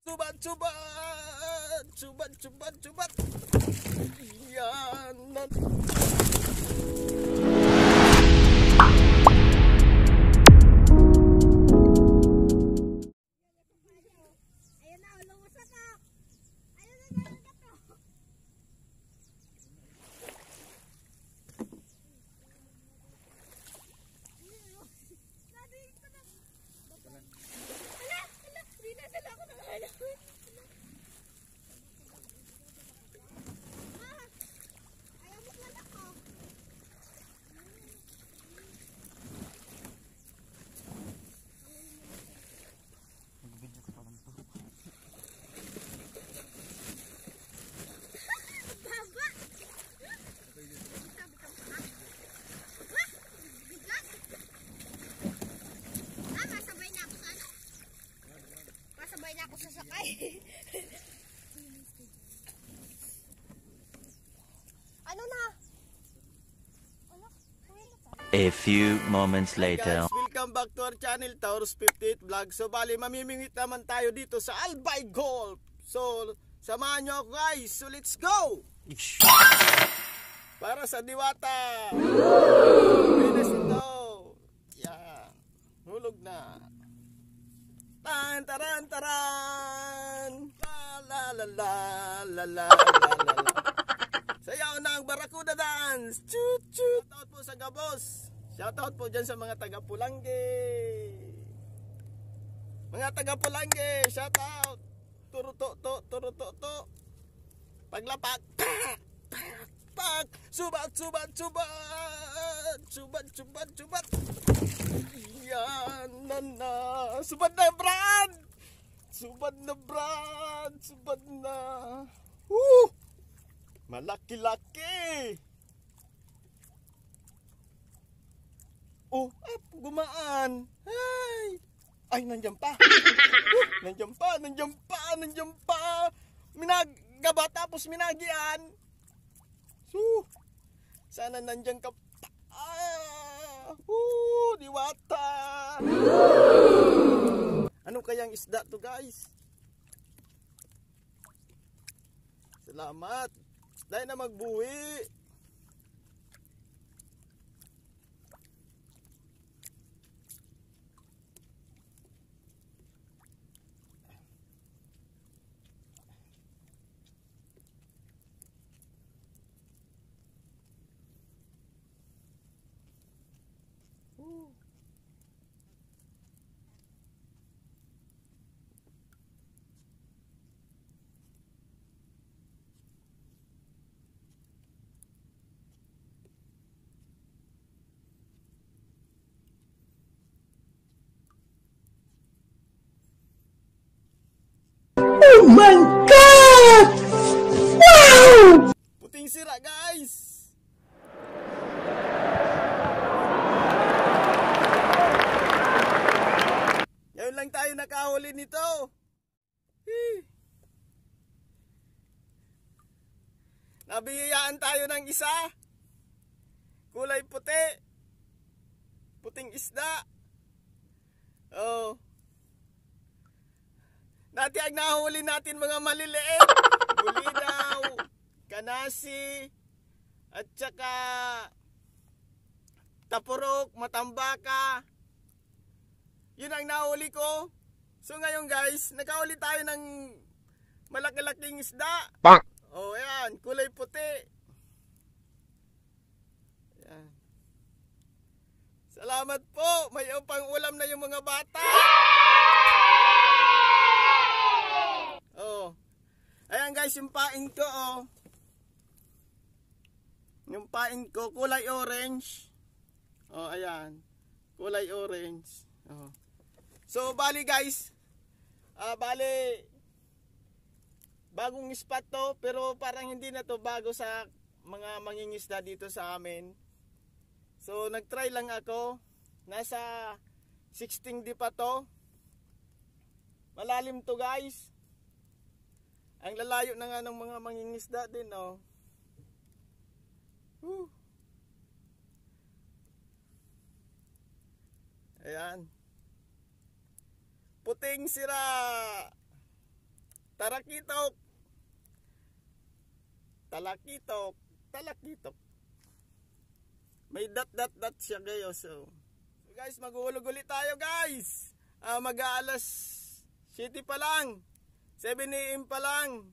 Cubat. Yan. Ako sasakay. Ano na? A few moments later. Guys, welcome back to our channel, Taurus 58 Vlog. So bali, mamimingwit naman tayo dito sa Albay Golf. So, samahan nyo ako guys. So let's go! Para sa diwata. Pinas ito. Yan. Hulog na. Taran. La la. Sayaw ng Barracuda dance. Chut. Shoutout po sa Gabos. Shoutout po dyan sa mga taga Pulangge. Mga taga Pulangge, shoutout. Turuto. Paglapak. Pak. Subat. Yan na. Subad na Brad. Malaki-laki. Oh, gumaan. Ay, nandiyan pa. Nandiyan pa. Minagaba tapos minagian. Sana nandiyan ka pa. Diwata. Ano kayang isda to guys? Salamat. Dahil na magbuhi. Oh my God! Wow! Puting sira guys. Ngayon lang tayo nakahuli nito. Nabiyayaan tayo ng isa. Kulay puti. Puting isda. Oh. Dati ang nahuli natin mga maliliit. Bulinaw, kanasi, at saka tapurok, matambaka. Yun ang nahuli ko. So ngayon guys, nakahuli tayo ng malaki-laking isda. Bang! Oh, ayan, kulay puti. Ayan. Salamat po. May upang ulam na yung mga bata. Oh. Ayan guys, yung pain ko oh. Yung pain ko kulay orange. Oh, ayan. Kulay orange. Oh. So bali guys, bali bagong spot to, pero parang hindi na to bago sa mga mangingisda dito sa amin. So nagtry lang ako. Nasa 16D pa to. Malalim to guys. Ang lalayo na nga ng mga mangingisda din oh. Ayan. Puting sira. Tarakitok. Talakitok. May dot siya guys. So guys, maguhulog ulit tayo guys. Mag-aalas 7 pa lang. 7 AM pa lang.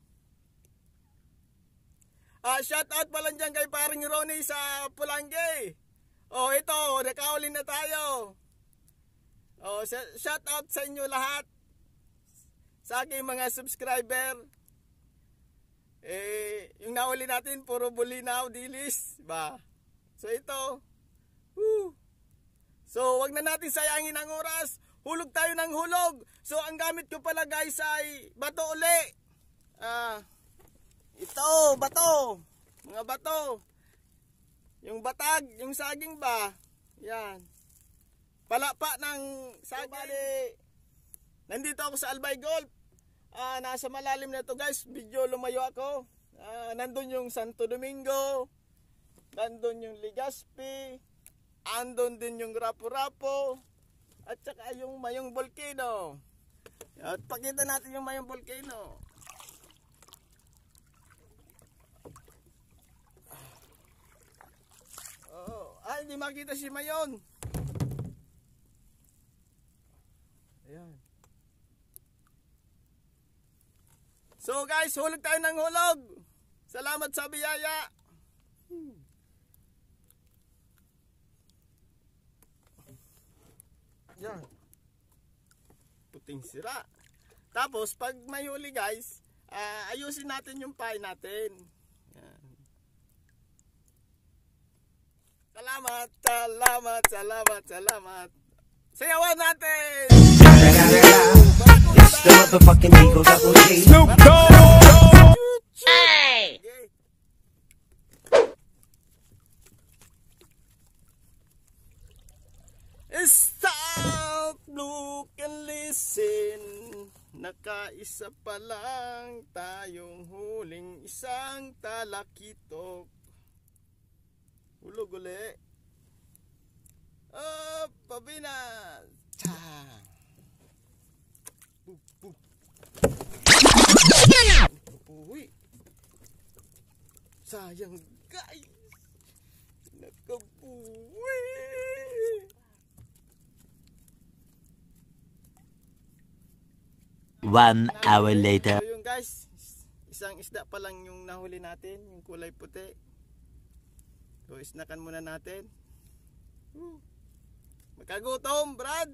Shout out pa lang dyan kay paring Ronnie sa Pulangge. Ito, nakahuli na tayo. Shout out sa inyo lahat. Sa aking mga subscriber. Yung nahuli natin, puro bulinaw, dilis. Ba? So ito. So wag na natin sayangin ang oras. Hulog tayo ng hulog. So ang gamit ko pala guys ay bato uli. Ito, bato. Mga bato. Yung batag, yung saging ba? Yan. Palapa ng saging. Nandito ako sa Albay Golf. Nasa malalim na to guys. Video lumayo ako. Nandun yung Santo Domingo. Nandun yung Legazpi. Andun din yung Rapu-Rapu. At saka yung Mayong Volcano. At pakita natin yung Mayong Volcano. Hindi makita si Mayon. Ayan. So guys, hulog tayo ng hulog. Salamat sa biyaya. Yan. Puting sira. Tapos pag may huli guys, ayusin natin yung pie natin. Yan. Salamat. Sayawan natin. It's the motherfucking Eagle Double G. Snoop Dogg. Hey. Stop, look and listen. Nakaisa pa lang tayong huling isang talakitok. Hulog uli. Pabina. Uy. Sayang guys. Nakabuwi. One hour later. So yun guys, isang isda pa lang yung nahuli natin, yung kulay puti. So isnakan muna natin. Magkagutom, Brad.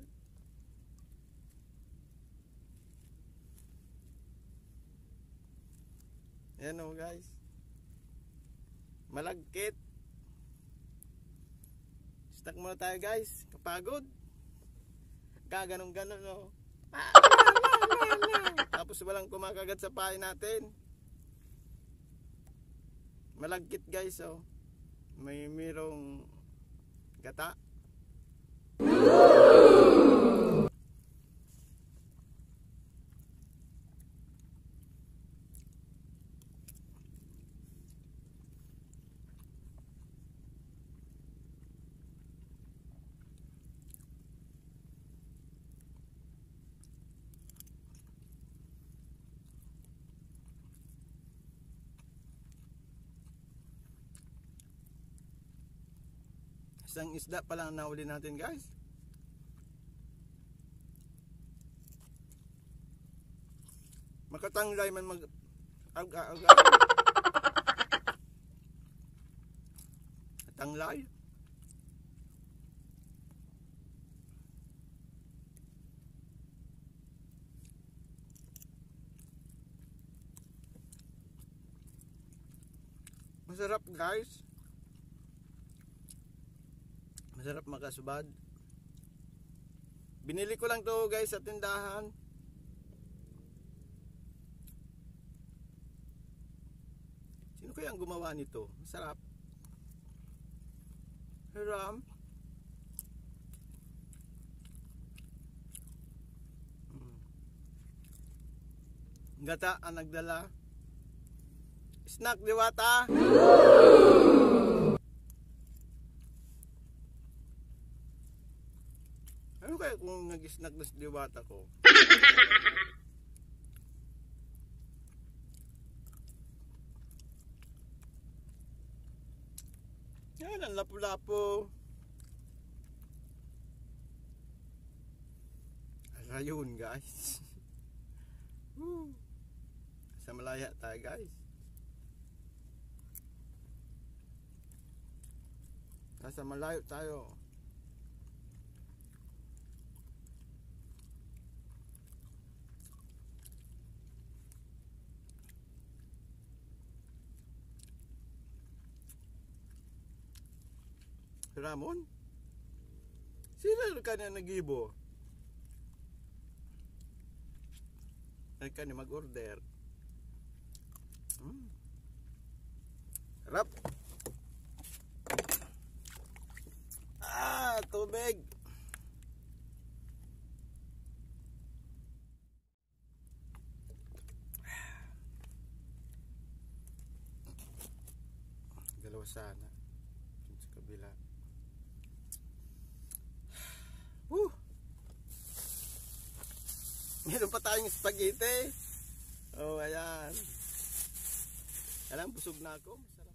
Ayan o guys. Malagkit. Snack muna tayo guys. Kapagod. Gaganong-ganon o. Tapos walang kumakagat sa pahay natin. Malagkit guys oh. Mayroong gata. Isang isda pa lang nahuli natin guys. Makatanglay man mag tanglay. Masarap guys. Masarap makasubad. Binili ko lang to guys sa tindahan. Sino kaya ang gumawa nito? Masarap. Hiram. Gata ang nagdala. Snack Diwata. Ano kaya kung nag-snack na si Diwata ko? Yan ang lapu-lapu. Ayun guys. Sa malaya tayo guys. Nasa malayo tayo. Ramon? Sino ka na nagibo? Ka ni mag-order. Harap. Tubig. Dalawa sana. Sa kabila. Meron pa tayong spaghetti. Oh, ayan. Alam, busog na ako. Masarap.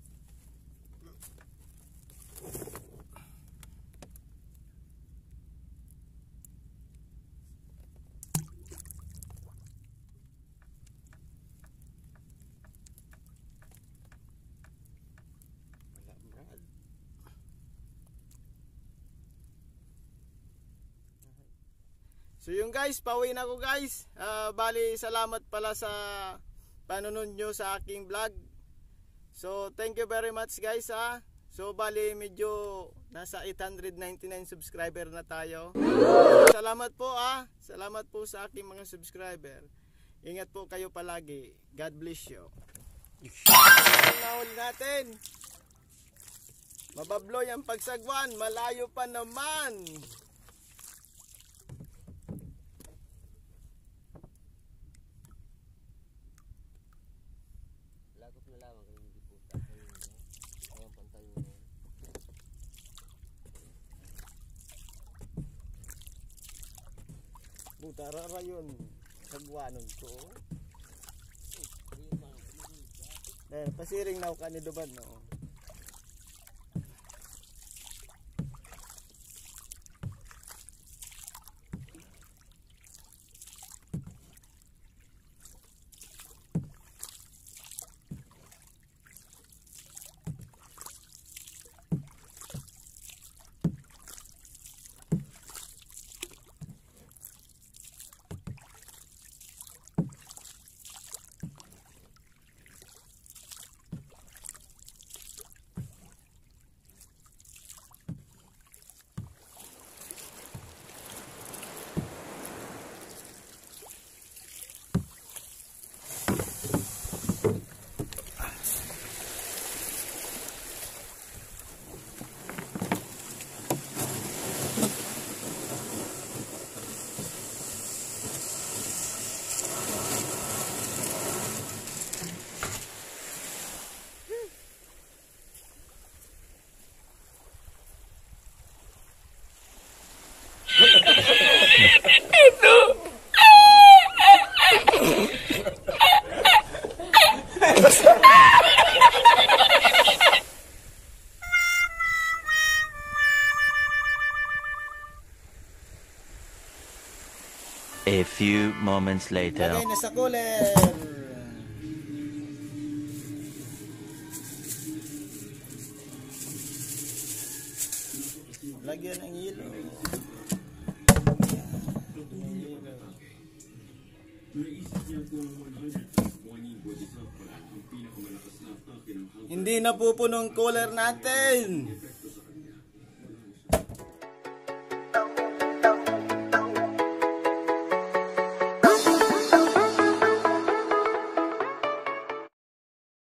So yung guys, pauwi na ako guys. Bali, salamat pala sa panonood nyo sa aking vlog. So thank you very much guys ha. So bali medyo nasa 899 subscriber na tayo. So, salamat po ha. Salamat po sa aking mga subscriber. Ingat po kayo palagi. God bless you. Nahuli natin. Mababloy ang pagsagwan. Malayo pa naman. Butara rayon sagwanon ko. Pasiring na ka ni Duban no. A few moments later. Lagay na sa cooler. Lagyan ng yelo. Hindi na pupunong cooler natin.